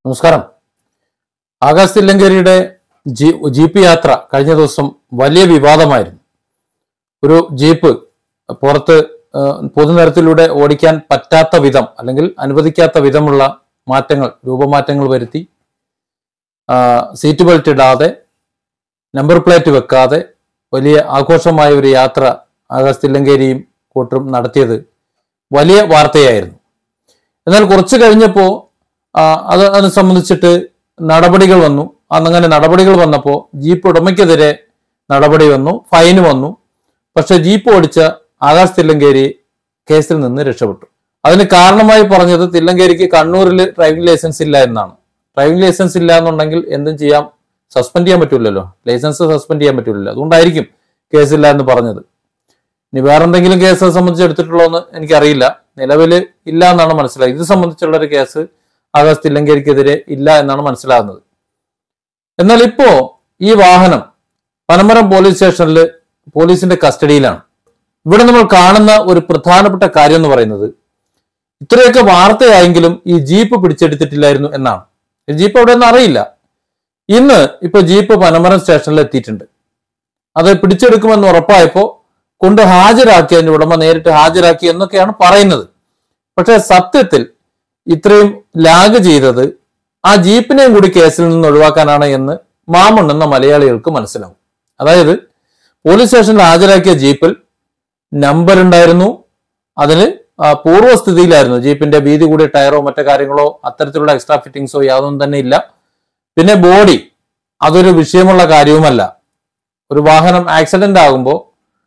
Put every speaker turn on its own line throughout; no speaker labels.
നമസ്കാരം. ആകാശ് തില്ലങ്കേരിയുടെ ജീപ്പ് യാത്ര കഴിഞ്ഞ ദിവസം വലിയ വിവാദമായിരുന്നു. ഒരു ജീപ്പ് പുറത്ത് പൊതുനിരത്തിലൂടെ ഓടിക്കാൻ പറ്റാത്ത വിധം അല്ലെങ്കിൽ അനുവദിക്കാത്ത വിധമുള്ള രൂപമാറ്റങ്ങൾ വരുത്തി, സീറ്റ് ബെൽറ്റ് ഇടാതെ, നമ്പർ പ്ലേറ്റ് വെക്കാതെ വലിയ ആഘോഷമായ ഒരു യാത്ര ആകാശ് തില്ലങ്കേരിയും കൂട്ടരും നടത്തിയത് വലിയ വാർത്തയായിരുന്നു. എന്നാൽ കുറച്ച് കഴിഞ്ഞപ്പോൾ അതിനെ സംബന്ധിച്ചിട്ട് നടപടികൾ വന്നു. അന്നങ്ങനെ നടപടികൾ വന്നപ്പോൾ ജീപ്പ് ഉടമയ്ക്കെതിരെ നടപടി വന്നു, ഫൈന് വന്നു. പക്ഷെ ജീപ്പ് ഓടിച്ച ആകാശ് തില്ലങ്കേരി കേസിൽ നിന്ന് രക്ഷപ്പെട്ടു. അതിന് കാരണമായി പറഞ്ഞത് തില്ലങ്കേരിക്ക് കണ്ണൂരിൽ ഡ്രൈവിംഗ് ലൈസൻസ് ഇല്ല എന്നാണ്. ഡ്രൈവിംഗ് ലൈസൻസ് ഇല്ല എന്നുണ്ടെങ്കിൽ എന്തും ചെയ്യാം, സസ്പെൻഡ് ചെയ്യാൻ പറ്റില്ലല്ലോ, ലൈസൻസ് സസ്പെൻഡ് ചെയ്യാൻ പറ്റില്ലല്ലോ. അതുകൊണ്ടായിരിക്കും കേസില്ല എന്ന് പറഞ്ഞത്. ഇനി വേറെന്തെങ്കിലും കേസ് സംബന്ധിച്ച് എടുത്തിട്ടുള്ളോ എന്ന് എനിക്കറിയില്ല. നിലവിൽ ഇല്ല എന്നാണ് മനസ്സിലായത്. ഇത് സംബന്ധിച്ചുള്ള ഒരു കേസ് ആകാശ് തില്ലങ്കേരിക്കെതിരെ ഇല്ല എന്നാണ് മനസ്സിലാകുന്നത്. എന്നാൽ ഇപ്പോ ഈ വാഹനം പനമരം പോലീസ് സ്റ്റേഷനിൽ പോലീസിന്റെ കസ്റ്റഡിയിലാണ്. ഇവിടെ നമ്മൾ കാണുന്ന ഒരു പ്രധാനപ്പെട്ട കാര്യം എന്ന് പറയുന്നത്, ഇത്രയൊക്കെ വാർത്തയായെങ്കിലും ഈ ജീപ്പ് പിടിച്ചെടുത്തിട്ടില്ലായിരുന്നു എന്നാണ്. ജീപ്പ് എവിടെ നിന്ന് അറിയില്ല. ഇന്ന് ഇപ്പൊ ജീപ്പ് പനമരം സ്റ്റേഷനിൽ എത്തിയിട്ടുണ്ട്. അത് പിടിച്ചെടുക്കുമെന്ന് ഉറപ്പായപ്പോ കൊണ്ട് ഹാജരാക്കി, അതിന്റെ ഉടമ നേരിട്ട് ഹാജരാക്കി എന്നൊക്കെയാണ് പറയുന്നത്. പക്ഷെ സത്യത്തിൽ ഇത്രയും ലാഗ് ചെയ്തത് ആ ജീപ്പിനെയും കൂടി കേസിൽ നിന്ന് ഒഴിവാക്കാനാണ് എന്ന് മാമുണ്ടെന്ന മലയാളികൾക്ക് മനസ്സിലാവും. അതായത് പോലീസ് സ്റ്റേഷനിൽ ഹാജരാക്കിയ ജീപ്പിൽ നമ്പർ ഉണ്ടായിരുന്നു, അതിന് പൂർവ്വസ്ഥിതിയിലായിരുന്നു. ജീപ്പിന്റെ വീതി കൂടിയ ടയറോ മറ്റു കാര്യങ്ങളോ അത്തരത്തിലുള്ള എക്സ്ട്രാ ഫിറ്റിംഗ്സോ യാതൊന്നും തന്നെ ഇല്ല. പിന്നെ ബോഡി അതൊരു വിഷയമുള്ള കാര്യവുമല്ല. ഒരു വാഹനം ആക്സിഡന്റ് ആകുമ്പോൾ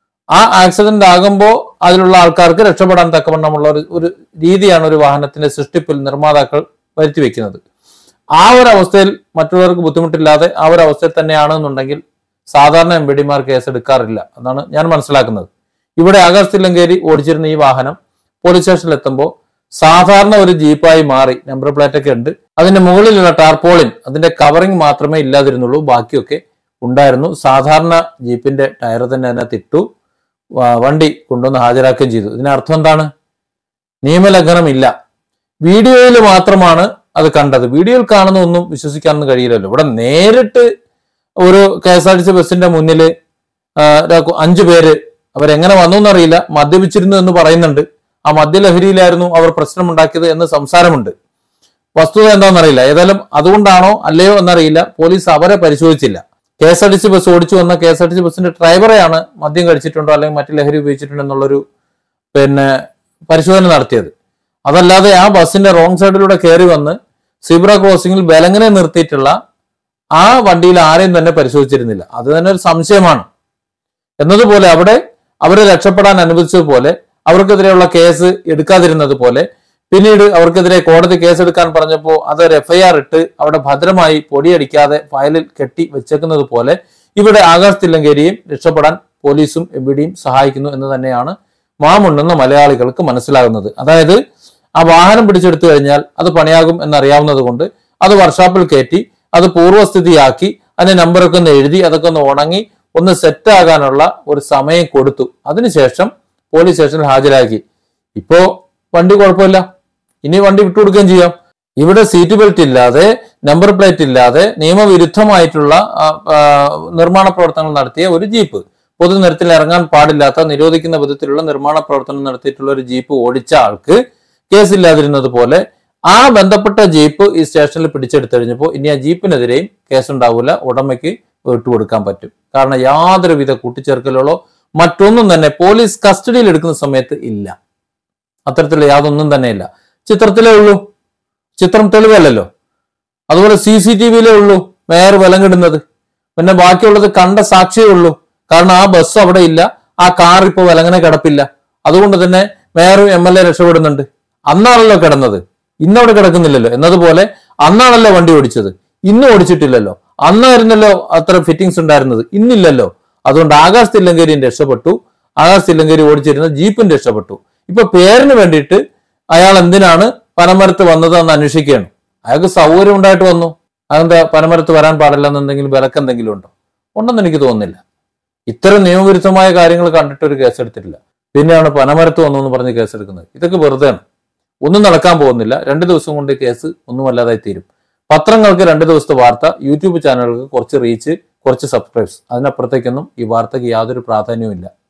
അതിലുള്ള ആൾക്കാർക്ക് രക്ഷപ്പെടാൻ തക്കവണ്ണമുള്ള ഒരു രീതിയാണ് ഒരു വാഹനത്തിന്റെ സൃഷ്ടിപ്പിൽ നിർമ്മാതാക്കൾ വരുത്തി വെക്കുന്നത്. ആ ഒരു അവസ്ഥയിൽ മറ്റുള്ളവർക്ക് ബുദ്ധിമുട്ടില്ലാതെ ആ ഒരു അവസ്ഥയിൽ തന്നെയാണെന്നുണ്ടെങ്കിൽ സാധാരണ എംപിഡിമാർ കേസ് എടുക്കാറില്ല എന്നാണ് ഞാൻ മനസ്സിലാക്കുന്നത്. ഇവിടെ ആകാശ് തില്ലങ്കേരി ഓടിച്ചിരുന്ന ഈ വാഹനം പോലീസ് സ്റ്റേഷനിൽ എത്തുമ്പോൾ സാധാരണ ഒരു ജീപ്പായി മാറി. നമ്പർ പ്ലേറ്റ് ഒക്കെ ഉണ്ട്, അതിന്റെ മുകളിലുള്ള ടാർപോളിൻ, അതിന്റെ കവറിങ് മാത്രമേ ഇല്ലാതിരുന്നുള്ളൂ, ബാക്കിയൊക്കെ ഉണ്ടായിരുന്നു. സാധാരണ ജീപ്പിന്റെ ടയർ തന്നെ അതിനകത്ത് ഇട്ടു, വണ്ടി കൊണ്ടുവന്ന് ഹാജരാക്കുകയും ചെയ്തു. ഇതിനർത്ഥം എന്താണ്? നിയമലംഘനമില്ല. വീഡിയോയിൽ മാത്രമാണ് അത് കണ്ടത്. വീഡിയോയിൽ കാണുന്ന ഒന്നും വിശ്വസിക്കാനൊന്നും കഴിയില്ലല്ലോ. ഇവിടെ നേരിട്ട് ഒരു KSRTC ബസിന്റെ മുന്നിൽ 5 പേര്, അവരെങ്ങനെ വന്നു എന്നറിയില്ല, മദ്യപിച്ചിരുന്നു എന്ന് പറയുന്നുണ്ട്. ആ മദ്യലഹരിയിലായിരുന്നു അവർ പ്രശ്നമുണ്ടാക്കിയത് എന്ന് സംസാരമുണ്ട്. വസ്തുത എന്താണെന്നറിയില്ല. ഏതായാലും അതുകൊണ്ടാണോ അല്ലയോ എന്നറിയില്ല, പോലീസ് അവരെ പരിശോധിച്ചില്ല. KSRTC ബസ് ഓടിച്ചു വന്ന KSRTC ബസിന്റെ ഡ്രൈവറെയാണ് മദ്യം കഴിച്ചിട്ടുണ്ടോ അല്ലെങ്കിൽ മറ്റു ലഹരി ഉപയോഗിച്ചിട്ടുണ്ടോ എന്നുള്ളൊരു പരിശോധന നടത്തിയത്. അതല്ലാതെ ആ ബസിന്റെ റോങ് സൈഡിലൂടെ കയറി വന്ന് സീബ്ര ക്രോസിംഗിൽ ബലങ്ങനെ നിർത്തിയിട്ടുള്ള ആ വണ്ടിയിൽ ആരെയും തന്നെ പരിശോധിച്ചിരുന്നില്ല. അത് തന്നെ ഒരു സംശയമാണ്. എന്നതുപോലെ അവിടെ അവരെ രക്ഷപ്പെടാൻ അനുവദിച്ചതുപോലെ, അവർക്കെതിരെയുള്ള കേസ് എടുക്കാതിരുന്നത് പോലെ, പിന്നീട് അവർക്കെതിരെ കോടതി കേസെടുക്കാൻ പറഞ്ഞപ്പോൾ അതൊരു FIR ഇട്ട് അവിടെ ഭദ്രമായി പൊടിയടിക്കാതെ ഫയലിൽ കെട്ടി വെച്ചേക്കുന്നത് പോലെ ഇവിടെ ആകാശ് തില്ലങ്കേരിയും രക്ഷപ്പെടാൻ പോലീസും MPDയും സഹായിക്കുന്നു എന്ന് തന്നെയാണ് മാമുണ്ടെന്ന മലയാളികൾക്ക് മനസ്സിലാകുന്നത്. അതായത് ആ വാഹനം പിടിച്ചെടുത്തു കഴിഞ്ഞാൽ അത് പണിയാകും എന്നറിയാവുന്നത് കൊണ്ട് അത് വർക്ക്ഷോപ്പിൽ കയറ്റി അത് പൂർവ്വസ്ഥിതിയാക്കി അതിന്റെ നമ്പറൊക്കെ ഒന്ന് എഴുതി അതൊക്കെ ഒന്ന് ഉണങ്ങി ഒന്ന് സെറ്റ് ആകാനുള്ള ഒരു സമയം കൊടുത്തു. അതിനുശേഷം പോലീസ് സ്റ്റേഷനിൽ ഹാജരാക്കി. ഇപ്പോ വണ്ടി കുഴപ്പമില്ല, ഇനി വണ്ടി വിട്ടുകൊടുക്കുകയും ചെയ്യാം. ഇവിടെ സീറ്റ് ബെൽറ്റ് ഇല്ലാതെ, നമ്പർ പ്ലേറ്റ് ഇല്ലാതെ, നിയമവിരുദ്ധമായിട്ടുള്ള നിർമ്മാണ പ്രവർത്തനങ്ങൾ നടത്തിയ ഒരു ജീപ്പ്, പൊതുനിരത്തിൽ ഇറങ്ങാൻ പാടില്ലാത്ത നിരോധിക്കുന്ന വിധത്തിലുള്ള നിർമ്മാണ പ്രവർത്തനം നടത്തിയിട്ടുള്ള ഒരു ജീപ്പ് ഓടിച്ച ആൾക്ക് കേസില്ലാതിരുന്നത് പോലെ ആ ബന്ധപ്പെട്ട ജീപ്പ് ഈ സ്റ്റേഷനിൽ പിടിച്ചെടുത്തു കഴിഞ്ഞപ്പോൾ ഇനി ആ ജീപ്പിനെതിരെയും കേസുണ്ടാവില്ല, ഉടമയ്ക്ക് വിട്ടുകൊടുക്കാൻ പറ്റും. കാരണം യാതൊരുവിധ കൂട്ടിച്ചേർക്കലുകളോ മറ്റൊന്നും തന്നെ പോലീസ് കസ്റ്റഡിയിൽ എടുക്കുന്ന സമയത്ത് ഇല്ല. അത്തരത്തിലുള്ള യാതൊന്നും തന്നെ ഇല്ല. ചിത്രത്തിലേ ഉള്ളൂ, ചിത്രം തെളിവല്ലല്ലോ. അതുപോലെ CCTVയിലേ ഉള്ളൂ മേയർ വിലങ്ങിടുന്നത്. പിന്നെ ബാക്കിയുള്ളത് കണ്ട സാക്ഷിയേ ഉള്ളൂ. കാരണം ആ ബസ് അവിടെ ഇല്ല, ആ കാർ ഇപ്പോൾ വിലങ്ങനെ കിടപ്പില്ല. അതുകൊണ്ട് തന്നെ മേയറും MLA രക്ഷപ്പെടുന്നുണ്ട്. അന്നാണല്ലോ കിടന്നത്, ഇന്നവിടെ കിടക്കുന്നില്ലല്ലോ. എന്നതുപോലെ അന്നാണല്ലോ വണ്ടി ഓടിച്ചത്, ഇന്ന് ഓടിച്ചിട്ടില്ലല്ലോ. അന്നായിരുന്നല്ലോ അത്ര ഫിറ്റിംഗ്സ് ഉണ്ടായിരുന്നത്, ഇന്നില്ലല്ലോ. അതുകൊണ്ട് ആകാശ് തില്ലങ്കേരിയും രക്ഷപ്പെട്ടു, ആകാശ് തില്ലങ്കേരി ഓടിച്ചിരുന്ന ജീപ്പും രക്ഷപ്പെട്ടു. ഇപ്പൊ പേരിന് വേണ്ടിയിട്ട് അയാൾ എന്തിനാണ് പനമരത്ത് വന്നത് എന്ന് അന്വേഷിക്കുകയാണ്. അയാൾക്ക് സൗകര്യം ഉണ്ടായിട്ട് വന്നു. അതെന്താ പനമരത്ത് വരാൻ പാടില്ല എന്നെന്തെങ്കിലും വിലക്ക് എന്തെങ്കിലും ഉണ്ടോ? ഉണ്ടെന്ന് എനിക്ക് തോന്നുന്നില്ല. ഇത്തരം നിയമവിരുദ്ധമായ കാര്യങ്ങൾ കണ്ടിട്ട് ഒരു കേസെടുത്തിട്ടില്ല. പിന്നെയാണ് പനമരത്ത് വന്നു എന്ന് പറഞ്ഞ് കേസെടുക്കുന്നത്. ഇതൊക്കെ വെറുതെയാണ്, ഒന്നും നടക്കാൻ പോകുന്നില്ല. 2 ദിവസം കൊണ്ട് കേസ് ഒന്നുമല്ലാതായി തീരും. പത്രങ്ങൾക്ക് 2 ദിവസത്തെ വാർത്ത, യൂട്യൂബ് ചാനലുകൾക്ക് കുറച്ച് റീച്ച്, കുറച്ച് സബ്സ്ക്രൈബ്സ്, അതിനപ്പുറത്തേക്കൊന്നും ഈ വാർത്തയ്ക്ക് യാതൊരു പ്രാധാന്യവും ഇല്ല.